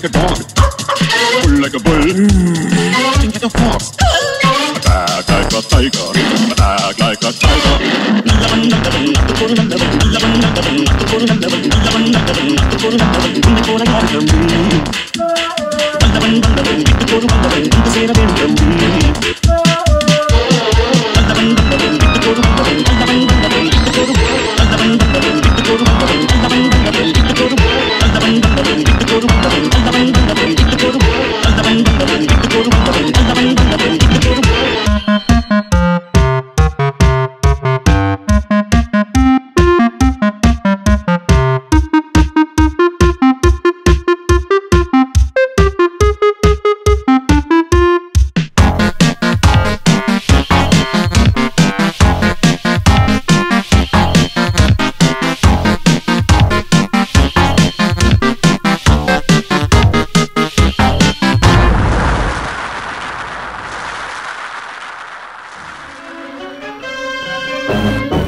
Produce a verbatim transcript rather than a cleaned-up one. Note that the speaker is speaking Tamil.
like a dog, pull like a bull, think like a fox, attack like a tiger, attack like a tiger. நல்லவன் நல்லவன் நல்லவன் நல்லவன் நல்லவன் நல்லவன் நல்லவன் நல்லவன் நல்லவன் நல்லவன் நல்லவன் உன்னை போல யார் தம்பி? நல்லவன் நல்லவன் விட்டு போடு வந்தவன் வந்து சேர வேண்டும். நல்லவன் நல்லவன் விட்டு போடு வந்தவன் நல்லவன் நல்லவன் விட்டு போடு நல்லவன் நல்லவன் விட்டு போடு வந்தவன் நல்லவன் நல்லவன் விட்டு போடு நல்லவன் நல்லவன் விட்டு போடு வந்தவன் நல்லவன் நல்லவன் விட்டு போடு நல்லவன் நல்லவன் விட்டு போடு வந்தவன் நல்லவன் நல்லவன் விட்டு போடு. We'll be right back.